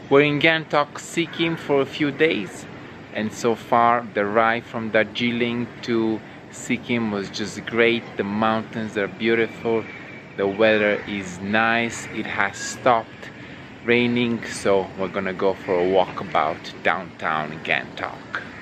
We're in Gangtok, Sikkim for a few days, and so far the ride from Darjeeling to Sikkim was just great. The mountains are beautiful, the weather is nice, it has stopped raining, so we're gonna go for a walkabout downtown Gangtok.